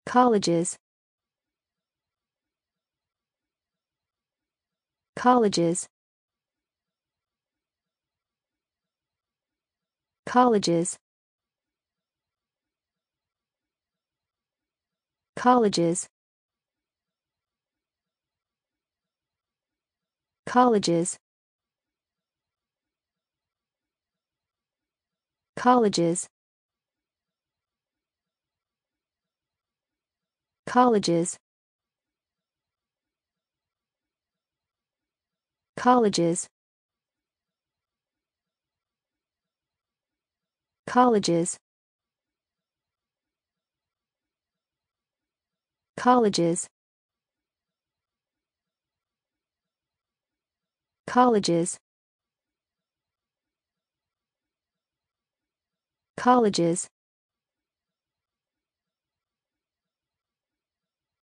Colleges. Colleges. Colleges. Colleges. Colleges. Colleges. Colleges. Colleges. Colleges. Colleges. Colleges. Colleges.